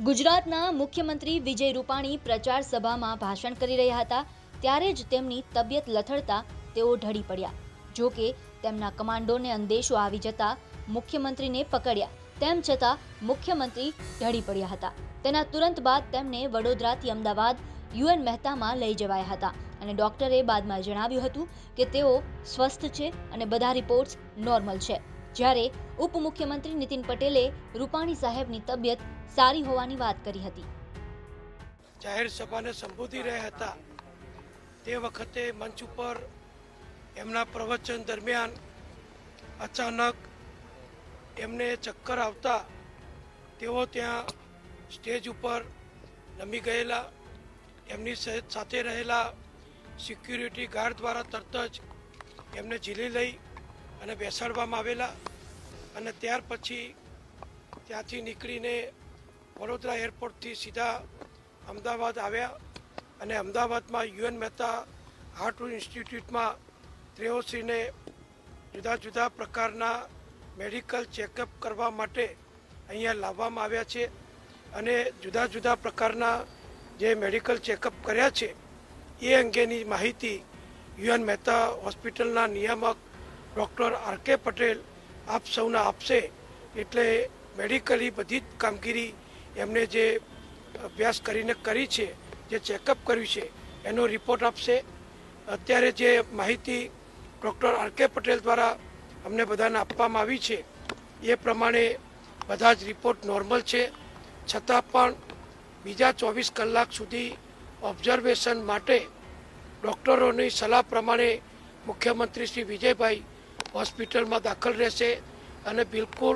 ગુજરાતના મુખ્યમંત્રી વિજય રૂપાણી પ્રચાર સભામાં ભાષણ કરી રહ્યા હતા ત્યારે જ તેમની તબિયત લથડતા તેઓ ઢળી પડ્યા। જો કે તેમના કમાન્ડોને અંદેશો આવી જતા મુખ્યમંત્રીને પકડ્યા, તેમ છતાં મુખ્યમંત્રી ઢળી પડ્યા હતા। તેના તુરંત બાદ તેમને વડોદરાથી અમદાવાદ યુએન મહેતામાં લઈ જવાયા હતા અને ડોક્ટરે બાદમાં જણાવ્યું હતું કે તેઓ સ્વસ્થ છે અને બધા રિપોર્ટ્સ નોર્મલ છે। જ્યારે ઉપમુખ્યમંત્રી નીતિન પટેલે રૂપાણી સાહેબની તબિયત સારી હોવાની વાત કરી હતી। જાહેર સભાને સંબોધી રહ્યા હતા તે વખતે મંચ ઉપર એમના પ્રવચન દરમિયાન અચાનક એમને ચક્કર આવતા તેઓ ત્યાં સ્ટેજ ઉપર નમી ગયેલા। એમની સાથે રહેલા સિક્યુરિટી ગાર્ડ દ્વારા તરત જ એમને ઝીલી લઈ અને બેસાડવામાં આવેલા અને ત્યાર પછી ત્યાંથી નીકળીને વડોદરા એરપોર્ટથી સીધા અમદાવાદ આવ્યા અને અમદાવાદમાં યુએન મહેતા હાર્ટ ઇન્સ્ટિટ્યૂટમાં તેઓશ્રીને જુદા જુદા પ્રકારના મેડિકલ ચેકઅપ કરવા માટે અહીંયા લાવવામાં આવ્યા છે અને જુદા જુદા પ્રકારના જે મેડિકલ ચેકઅપ કર્યા છે એ અંગેની માહિતી યુએન મહેતા હોસ્પિટલના નિયામક ડૉક્ટર આર.કે. પટેલ આપ સૌના આપશે। એટલે મેડિકલી બધી જ કામગીરી એમને જે અભ્યાસ કરીને કરી છે, જે ચેકઅપ કર્યું છે એનો રિપોર્ટ આપશે। અત્યારે જે માહિતી ડૉક્ટર આર.કે. પટેલ દ્વારા અમને બધાને આપવામાં આવી છે એ પ્રમાણે બધા જ રિપોર્ટ નોર્મલ છે, છતાં પણ બીજા 24 કલાક સુધી ઓબ્ઝર્વેશન માટે ડૉક્ટરોની સલાહ પ્રમાણે મુખ્યમંત્રી શ્રી વિજયભાઈ હોસ્પિટલમાં દાખલ રહેશે અને બિલકુલ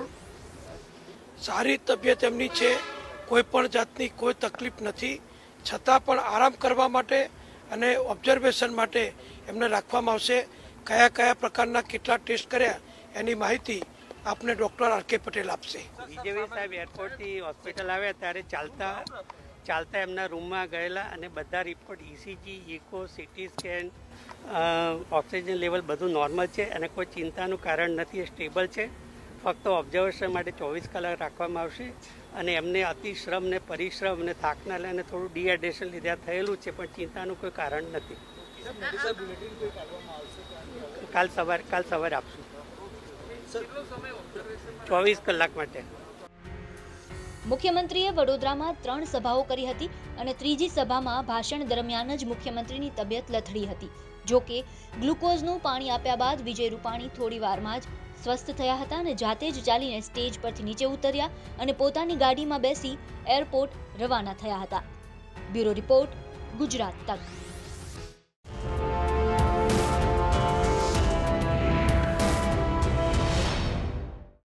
સારી તબિયત એમની છે, કોઈ પણ જાતની કોઈ તકલીફ નથી, છતાં પણ આરામ કરવા માટે અને ઓબ્ઝર્વેશન માટે એમને રાખવામાં આવશે। કયા કયા પ્રકારના કેટલા ટેસ્ટ કર્યા એની માહિતી આપને ડૉક્ટર આર.કે. પટેલ આપશે। વિજયભાઈ સાહેબ એરપોર્ટથી હોસ્પિટલ આવ્યા ત્યારે ચાલતા એમના રૂમમાં ગયેલા અને બધા report ECG, echo, CT scan, oxygen level બધું નોર્મલ છે અને કોઈ ચિંતાનું કારણ નથી, એ સ્ટેબલ છે। ફક્ત ઓબ્ઝર્વેશન માટે 24 કલાક રાખવામાં આવશે અને એમને અતિશ્રમ ને પરિશ્રમ અને થાકના લઈને થોડું ડિહાઇડ્રેશન લીધે થયેલું છે, પણ ચિંતાનું કોઈ કારણ નથી। કાલ સવારે આપશું 24 કલાક માટે। મુખ્યમંત્રીએ વડોદરામાં 3 સભાઓ કરી હતી અને ત્રીજી સભામાં ભાષણ દરમિયાન જ મુખ્યમંત્રીની તબિયત લથડી હતી। જો કે ગ્લુકોઝનું પાણી આપ્યા બાદ વિજય રૂપાણી થોડી વારમાં જ સ્વસ્થ થયા હતા અને જાતે જ ચાલીને સ્ટેજ પરથી નીચે ઉતર્યા અને પોતાની ગાડીમાં બેસી એરપોર્ટ રવાના થયા હતા। બ્યુરો રિપોર્ટ, ગુજરાત તક।